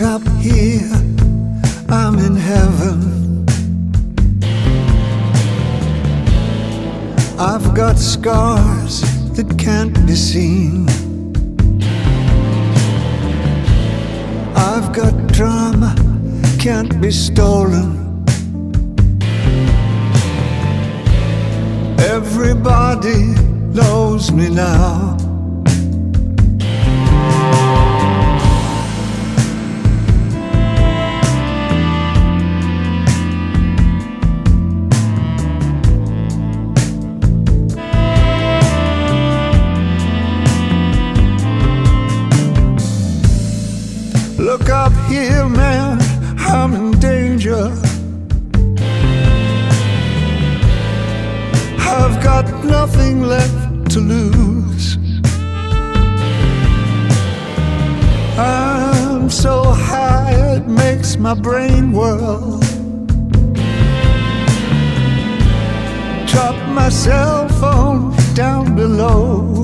up here, I'm in heaven. I've got scars that can't be seen. I've got drama, can't be stolen. Everybody knows me now. Look up here, man, I'm in danger. I've got nothing left to lose. I'm so high it makes my brain whirl. Drop my cell phone down below.